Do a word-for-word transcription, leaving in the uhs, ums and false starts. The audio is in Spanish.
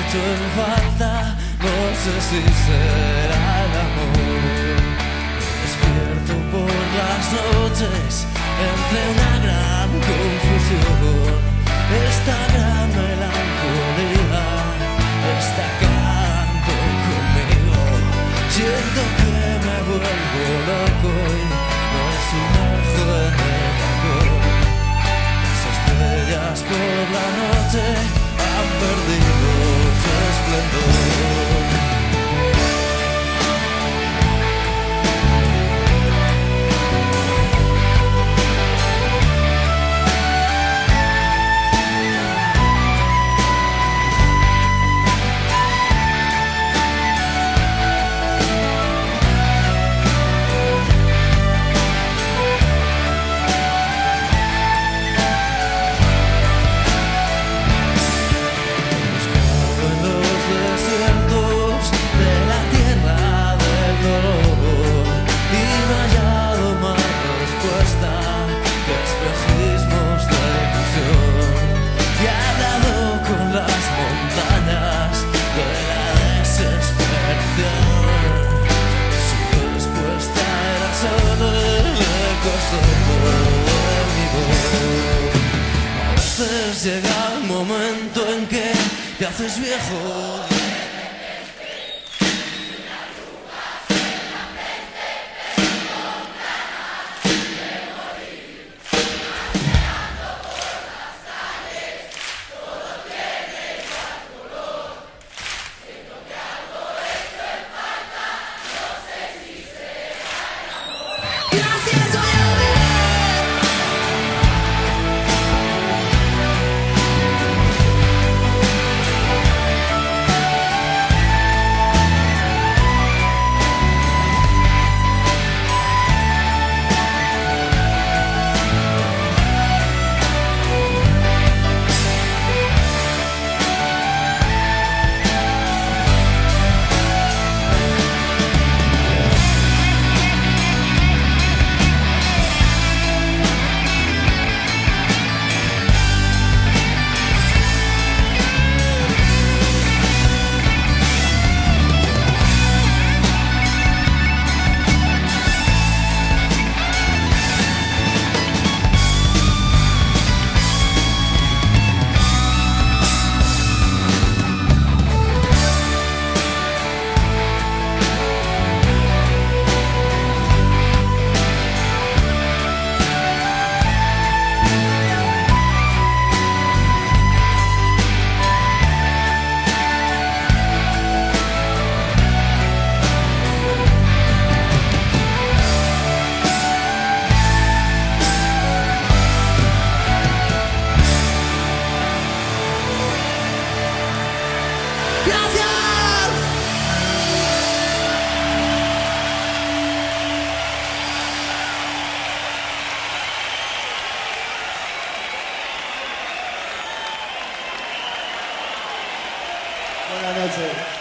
echo en falta, no sé si será el amor. Despierto por las noches entre una gran confusión, esta gran melancolía está acabando conmigo. Siento que me vuelvo loco y me sumerjo en el amor. Las estrellas por la noche han perdido su esplendor. Llega el momento en que te haces viejo. Buenas noches.